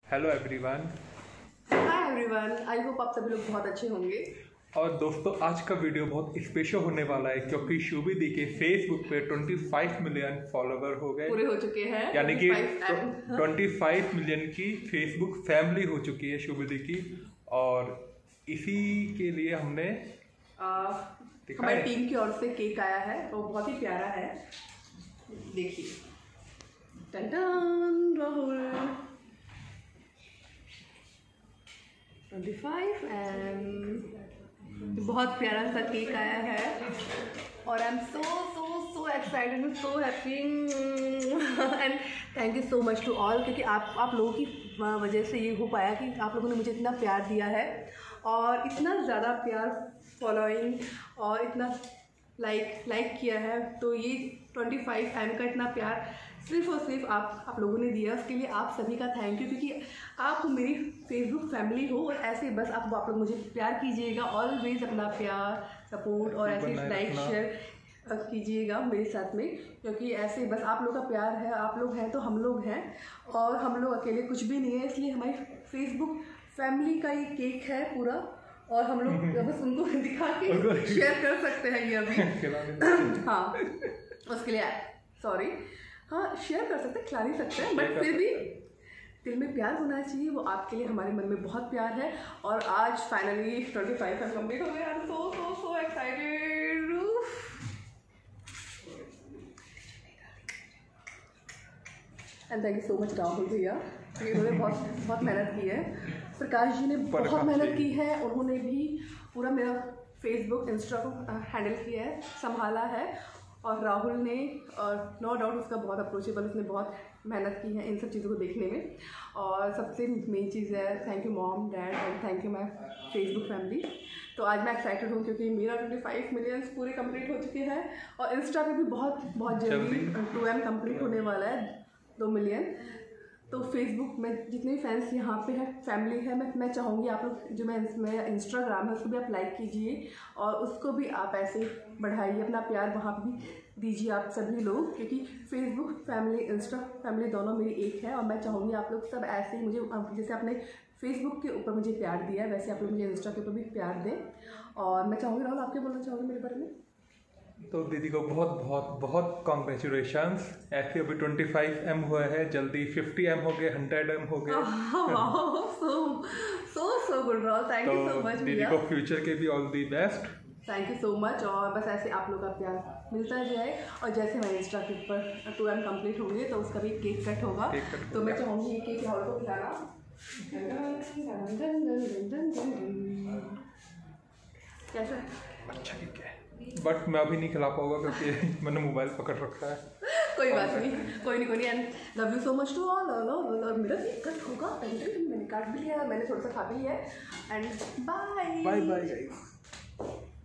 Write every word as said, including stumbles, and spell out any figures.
Hello everyone. Hi everyone, I hope आप सभी लोग बहुत अच्छे होंगे। और दोस्तों, आज का वीडियो बहुत स्पेशल होने वाला है क्योंकि शुभी दी के फेसबुक पे पच्चीस मिलियन फॉलोवर हो गए, पूरे हो चुके हैं। यानी कि पच्चीस मिलियन की फेसबुक फैमिली हो चुकी है शुभी दी की। और इसी के लिए हमने हमारी टीम की ओर से केक आया है, वो तो बहुत ही प्यारा है। देखिए, टन टन, राहुल पच्चीस एंड बहुत प्यारा सा केक आया है और I am so so so excited, so happy and thank you so much to all, क्योंकि आप आप लोगों की वजह से ये हो पाया कि आप लोगों ने मुझे इतना प्यार दिया है और इतना ज़्यादा प्यार, फॉलोइंग और इतना लाइक लाइक किया है। तो ये पच्चीस एम का इतना प्यार सिर्फ और सिर्फ आप आप लोगों ने दिया, उसके लिए आप सभी का थैंक यू, क्योंकि आप मेरी फेसबुक फैमिली हो और ऐसे बस आप आप लोग मुझे प्यार कीजिएगा, ऑलवेज अपना प्यार सपोर्ट और ऐसे लाइक शेयर कीजिएगा मेरे साथ में, क्योंकि ऐसे बस आप लोग का प्यार है, आप लोग हैं तो हम लोग हैं और हम लोग अकेले कुछ भी नहीं है। इसलिए हमारी फेसबुक फैमिली का ये केक है पूरा और हम लोग बस उनको दिखा के शेयर कर सकते हैं ये अभी। हाँ, उसके लिए सॉरी, हाँ शेयर कर सकते हैं, खिला नहीं सकते हैं, बट फिर भी दिल में प्यार होना चाहिए। वो आपके लिए हमारे मन में बहुत प्यार है और आज फाइनली पच्चीस एम कंप्लीट हो गया। I am so so so excited and thank you so much Rahul भैया, इन्होंने बहुत बहुत मेहनत की है। प्रकाश जी ने बहुत मेहनत की है, उन्होंने भी पूरा मेरा फेसबुक इंस्टा को हैंडल किया है, संभाला है। और राहुल ने, और नो डाउट उसका बहुत अप्रोचेबल, उसने बहुत मेहनत की है इन सब चीज़ों को देखने में। और सबसे मेन चीज़ है thank you mom dad and thank you my Facebook family. तो आज मैं एक्साइटेड हूँ क्योंकि मेरा पच्चीस मिलियंस पूरे कंप्लीट हो चुके हैं और इंस्टा पे भी बहुत बहुत जल्दी टू एम कंप्लीट होने वाला है, दो मिलियन। तो फेसबुक में जितने भी फैंस यहाँ पे है, फैमिली है, मैं मैं चाहूँगी आप लोग जो मैं मैं इंस्टाग्राम है उसको भी आप लाइक कीजिए और उसको भी आप ऐसे बढ़ाइए, अपना प्यार वहाँ पे भी दीजिए आप सभी लोग, क्योंकि फेसबुक फैमिली इंस्टा फैमिली दोनों मेरी एक है। और मैं चाहूँगी आप लोग सब ऐसे ही मुझे, जैसे आपने फेसबुक के ऊपर मुझे प्यार दिया है वैसे आप लोग मुझे इंस्टा के ऊपर भी प्यार दें। और मैं चाहूँगी राहुल, आप क्या बोलना चाहोगे मेरे बारे में? तो दीदी को बहुत बहुत बहुत कॉन्ग्रेचुलेशंस। ऐसे अभी पच्चीस एम हुआ है, जल्दी पचास एम हो गए, सौ एम हो गए। So so so good Rahul, thank you so much. दीदी को फ्यूचर के भी all the best. Thank you so much. और बस ऐसे आप लोग का प्यार मिलता जाए और जैसे मैं इंस्टा के ऊपर टू एम कम्प्लीट होंगे तो उसका भी केक कट होगा, तो मैं चाहूँगी ये केक राहुल को खिलाना। कैसा अच्छा केक है, बट मैं अभी नहीं खिला पाऊंगा क्योंकि मैंने मोबाइल पकड़ रखा है। कोई बात नहीं, कोई नहीं कोई नहीं and love you so much to all. और मेरा केक कट होगा, मैंने काट भी लिया, मैंने थोड़ा सा खा भी लिया है and bye bye bye guys.